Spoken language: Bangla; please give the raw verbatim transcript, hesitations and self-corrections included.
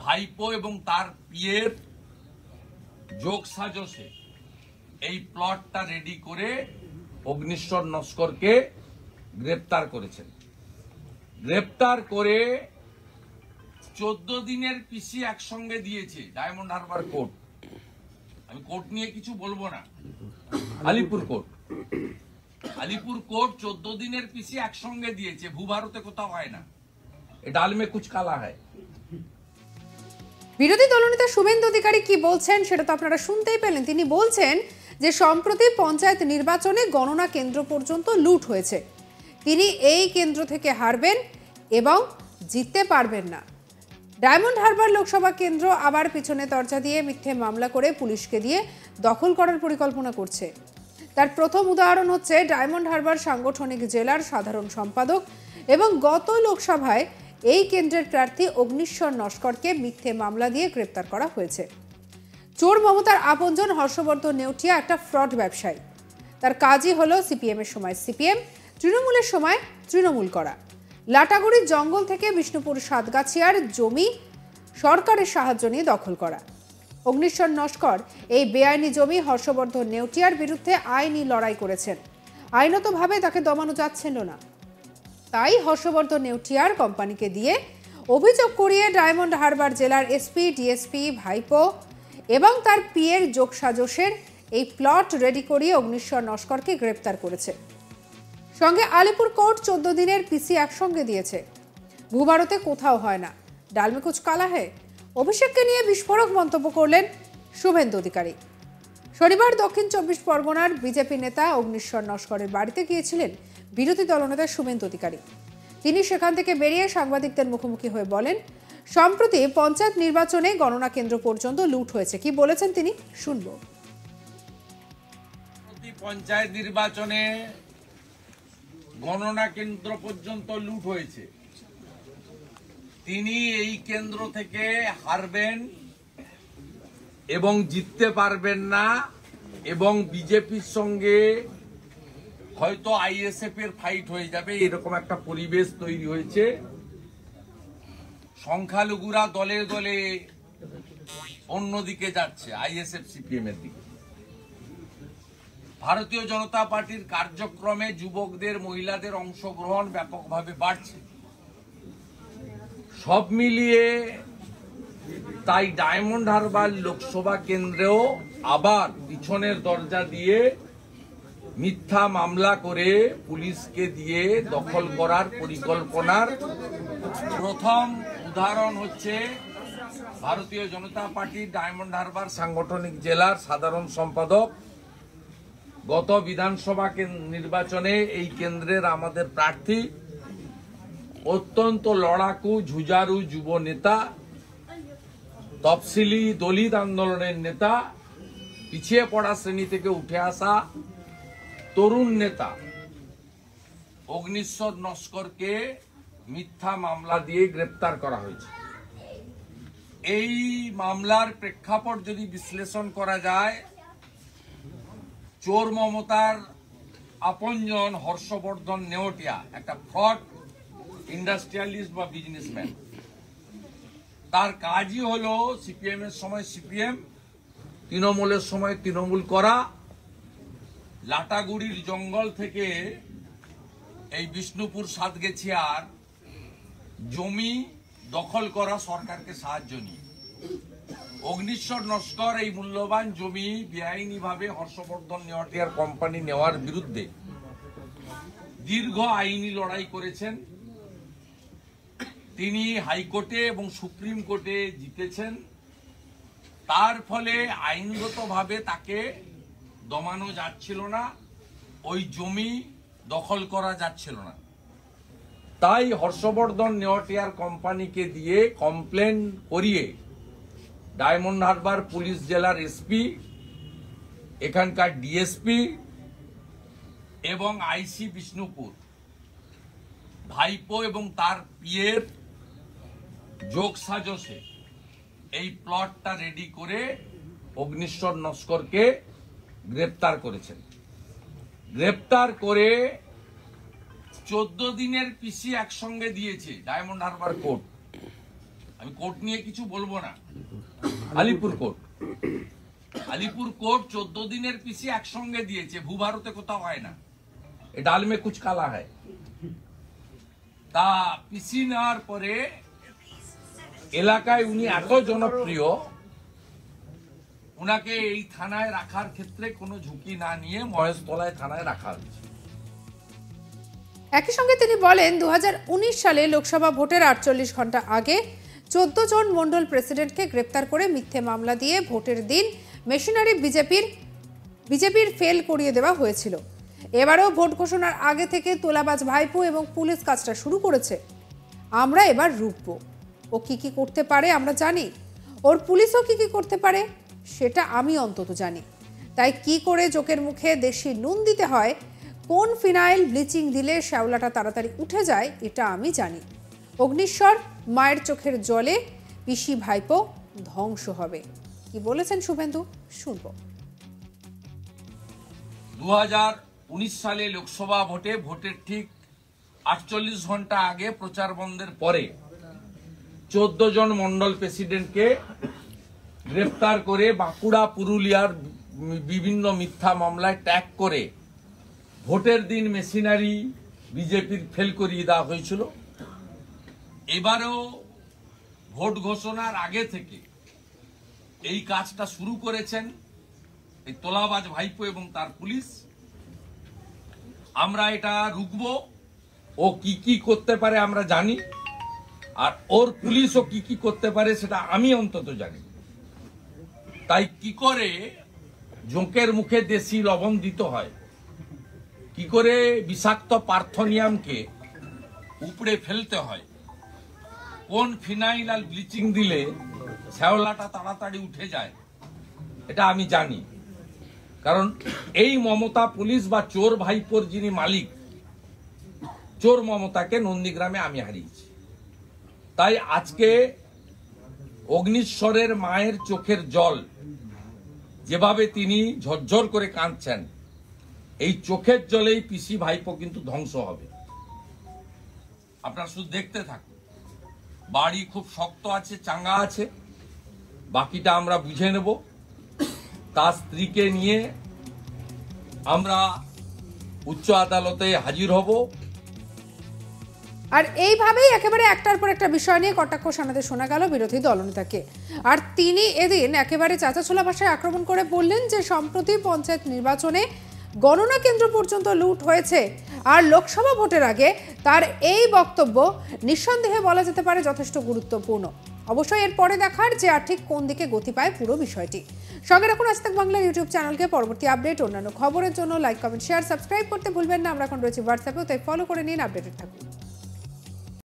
ভাইপো এবং তার পিয়ের যোগ সাজসে এই প্লটটা রেডি করে অগ্নিশ্বর নস্করকে গ্রেপ্তার করেছেন। গ্রেপ্তার করে চোদ্দ দিনের পিসি একসঙ্গে দিয়েছে ডায়মন্ড হারবার কোর্ট। আমি কোর্ট নিয়ে কিছু বলবো না, আলিপুর কোর্ট আলিপুর কোর্ট চোদ্দ দিনের পিসি একসঙ্গে দিয়েছে। ভূভারতে কোথাও হয় না, এ ডাল মে কুছ কালা হয়। বিরোধী দলনেতা শুভেন্দু অধিকারী কি বলছেন সেটা তো আপনারা শুনতেই পেলেন। তিনি বলছেন যে সম্প্রতি পঞ্চায়েত নির্বাচনে গণনা কেন্দ্র পর্যন্ত লুট হয়েছে, তিনি এই কেন্দ্র থেকে হারবেন এবং জিততে পারবেন না। ডায়মন্ড হারবার লোকসভা কেন্দ্র আবার পিছনে দরজা দিয়ে মিথ্যে মামলা করে পুলিশকে দিয়ে দখল করার পরিকল্পনা করছে। তার প্রথম উদাহরণ হচ্ছে ডায়মন্ড হারবার সাংগঠনিক জেলার সাধারণ সম্পাদক এবং গত লোকসভায় এই কেন্দ্রের প্রার্থী অগ্নিশ্বর নস্করকে মিথ্যে মামলা দিয়ে গ্রেপ্তার করা হয়েছে। চোর মমতার আপনজন হর্ষবর্ধন নেউটিয়া একটা ফ্রড ব্যবসায়ী। তার কাজই হলো সিপিএম এর সময় সিপিএম, তৃণমূলের সময় তৃণমূল করা। লাটাগুড়ির জঙ্গল থেকে বিষ্ণুপুর সাতগাছিয়ার জমি সরকারের সাহায্য নিয়ে দখল করা। অগ্নিশ্বর নস্কর এই বেআইনি জমি হর্ষবর্ধন নেউটিয়ার বিরুদ্ধে আইনি লড়াই করেছেন। আইনতভাবে তাকে দমানো যাচ্ছিল না, তাই হর্ষবর্ধন নেউটিয়ার কোম্পানিকে দিয়ে অভিযোগ করিয়ে ডায়মন্ড হারবার জেলার এসপি, ডিএসপি, ভাইপো এবং তার পিয়ের যোগসাজসের এই প্লট রেডি করিয়ে অগ্নিশ্বর নস্করকে গ্রেপ্তার করেছে। সঙ্গে আলিপুর কোর্ট চোদ্দ দিনের পিসি একসঙ্গে দিয়েছে। ভূভারতে কোথাও হয় না, ডালমে কুচ কালা হে। অভিষেককে নিয়ে বিস্ফোরক মন্তব্য করলেন শুভেন্দু অধিকারী। শনিবার দক্ষিণ চব্বিশ পরগনার বিজেপি নেতা অগ্নিশ্বর নস্করের বাড়িতে গিয়েছিলেন বিরোধী দলনেতা শুভেন্দু অধিকারী। তিনি সেখান থেকে বেরিয়ে সাংবাদিকদের মুখোমুখি হয়ে বলেন, সম্প্রতি পঞ্চায়েত নির্বাচনে গণনা কেন্দ্র পর্যন্ত লুট হয়েছে। কি বলেছেন তিনি শুনব। পঞ্চায়েত নির্বাচনে গণনা কেন্দ্র পর্যন্ত লুট হয়েছে। তিনি এই কেন্দ্র থেকে হারবেন এবং জিততে পারবেন না, এবং বিজেপির সঙ্গে হয়তো আইএসএফ এর ফাইট হয়ে যাবে, এরকম একটা পরিবেশ তৈরি হয়েছে। সংখ্যালঘুরা দলে দলে অন্যদিকে যাচ্ছে, আইএসএফ সিপিএম এর দিকে। ভারতীয় জনতা পার্টির কার্যক্রমে যুবকদের, মহিলাদের অংশগ্রহণ ব্যাপকভাবে বাড়ছে। সব মিলিয়ে তাই ডায়মন্ড হারবার লোকসভা কেন্দ্রেও আবার পিছনের দরজা দিয়ে মিথ্যা মামলা করে পুলিশকে দিয়ে দখল করার পরিকল্পনার প্রথম উদাহরণ হচ্ছে ভারতীয় জনতা পার্টির ডায়মন্ড হারবার সাংগঠনিক জেলার সাধারণ সম্পাদক। গত বিধানসভা নির্বাচনে এই কেন্দ্রের আমাদের প্রার্থী, অত্যন্ত লড়াকু ঝুঝারু যুব নেতা, তফসিলি দলিত আন্দোলনের নেতা, পিছিয়ে পড়া শ্রেণী থেকে উঠে আসা তরুণ নেতা অগ্নিশ্বর নস্করকে মিথ্যা মামলা দিয়ে গ্রেপ্তার করা হয়েছে। এই মামলার প্রেক্ষাপট যদি বিশ্লেষণ করা যায়, চোর মমতার আপনজন হর্ষবর্ধন নেওটিয়া একটা ফ্রড ইন্ডাস্ট্রিয়ালিস্ট বা বিজনেসম্যান। তার কাজই হলো সিপিএম এর সময় সিপিএম, তৃণমূলের সময় তৃণমূল করা। লাটাগুড়ির জঙ্গল থেকে এই বিষ্ণুপুর সাতগেছিয়ার জমি দখল করা সরকারকে সাহায্য নিয়ে। অগ্নিশ্বর নস্কর এই মূল্যবান জমি বেআইনি ভাবে হর্ষবর্ধন নেওয়াটিয়ার কোম্পানি নেওয়ার বিরুদ্ধে দীর্ঘ আইনি লড়াই করেছেন। তিনি হাইকোর্টে এবং সুপ্রিম কোর্টে জিতেছেন। তার ফলে আইনগতভাবে তাকে দমানো যাচ্ছিল না, ওই জমি দখল করা যাচ্ছিল না। তাই হর্ষবর্ধন নেওয়াটিয়ার কোম্পানিকে দিয়ে কমপ্লেন করিয়ে ডায়মন্ড হারবার পুলিশ জেলার এসপি, এখানকার ডিএসপি এবং আইসি বিষ্ণুপুর, ভাইপো এবং তার পিয়ের যোগ সাজসে এই প্লটটা রেডি করে অগ্নিশ্বর নস্করকে গ্রেপ্তার করেছেন। গ্রেপ্তার করে চোদ্দ দিনের পিসি একসঙ্গে দিয়েছে ডায়মন্ড হারবার কোর্ট। আমি কোর্ট নিয়ে কিছু বলবো না। আলিপুর কোর্ট আলিপুর কোর্ট চোদ্দ দিনের পিসি একসঙ্গে দিয়েছে, ভূভারতে কোথাও হয় না, এ ডাল মে কুচ কালা হয়। তা পিসি নেওয়ার পরে এলাকায় উনি এত জনপ্রিয়, উনাকে এই থানায় রাখার ক্ষেত্রে কোনো ঝুঁকি না নিয়ে মহেশতলায় থানায় রাখা হয়েছে। একই সঙ্গে তিনি বলেন দু হাজার উনিশ সালে লোকসভা ভোটের আটচল্লিশ ঘন্টা আগে চোদ্দ জন মন্ডল প্রেসিডেন্টকে গ্রেপ্তার করে মিথ্যে মামলা দিয়ে ভোটের দিন মেশিনারি বিজেপির বিজেপির ফেল করিয়ে দেওয়া হয়েছিল। এবারেও ভোট ঘোষণার আগে থেকে তোলাবাজ ভাইপো এবং পুলিশ কাজটা শুরু করেছে। আমরা এবার রুখব। ও কি কি করতে পারে আমরা জানি, ওর পুলিশও কি কি করতে পারে সেটা আমি অন্তত জানি। তাই কি করে জোকের মুখে দেশি নুন দিতে হয়, কোন ফিনাইল ব্লিচিং দিলে শ্যাওলাটা তাড়াতাড়ি উঠে যায় এটা আমি জানি। অগ্নিশ্বর মায়ের চোখের জলে পিসি ভাইপো ধ্বংস হবে। কি বলেছেন শুভেন্দু, শুনবো। দু হাজার উনিশ সালে লোকসভা ভোটে ভোটের ঠিক আটচল্লিশ ঘন্টা আগে প্রচার বন্ধের পরে চোদ্দ জন মন্ডল প্রেসিডেন্টকে গ্রেফতার করে বাঁকুড়া পুরুলিয়ার বিভিন্ন মিথ্যা মামলায় ট্যাগ করে ভোটের দিন মেশিনারি বিজেপির ফেল করিয়ে দেওয়া হয়েছিল। এবারেও ভোট ঘোষণার আগে থেকে এই কাজটা শুরু করেছেন এই তোলাবাজ ভাইপো এবং তার পুলিশ। আমরা এটা রুখবো। ও কি কি করতে পারে আমরা জানি, আর ওর পুলিশও কি কি করতে পারে সেটা আমি অন্তত জানি। তাই কি করে জোঁকের মুখে দেশি লবণ দিতে হয়, কি করে বিষাক্ত পার্থনিয়ামকে উপড়ে ফেলতে হয়, কোন ফিনাইল আর ব্লিচিং দিলে শ্যাওলাটা তাড়াতাড়ি উঠে যায়, এটা আমি জানি। কারণ এই মমতা পুলিশ বা চোর ভাইপোর যিনি মালিক, চোর মমতাকে নন্দীগ্রামে আমি হারিয়েছি। তাই আজকে অগ্নিশ্বরের মায়ের চোখের জল যেভাবে তিনি ঝরঝর করে কাঁদছেন, এই চোখের জলেই পিসি ভাইপো কিন্তু ধ্বংস হবে। আপনারা শুধু দেখতে থাকুন। বাড়ি খুব শক্ত আছে, চাঙ্গা আছে, বাকিটা আমরা বুঝে নেব। তার স্ত্রীকে নিয়ে আমরা উচ্চ আদালতে হাজির হব। আর এইভাবেই একেবারে একটার পর একটা বিষয় নিয়ে কটাক্ষ শোনাতে শোনা গেল বিরোধী দলনেতাকে। আর তিনি এদিন একেবারে চাঁচাছোলা ভাষায় আক্রমণ করে বললেন যে সম্প্রতি পঞ্চায়েত নির্বাচনে গণনা কেন্দ্র পর্যন্ত লুট হয়েছে, আর লোকসভা ভোটের আগে তার এই বক্তব্য নিঃসন্দেহে বলা যেতে পারে যথেষ্ট গুরুত্বপূর্ণ। অবশ্যই এর পরে দেখার যে আর ঠিক কোন দিকে গতি পায় পুরো বিষয়টি। সঙ্গে রাখুন আজ তাক বাংলার ইউটিউব চ্যানেলকে। পরবর্তী আপডেট, অন্যান্য খবরের জন্য লাইক, কমেন্ট, শেয়ার, সাবস্ক্রাইব করতে ভুলবেন না। আমরা এখন রয়েছি হোয়াটসঅ্যাপেও, তাই ফলো করে নিন, আপডেটেড থাকুন।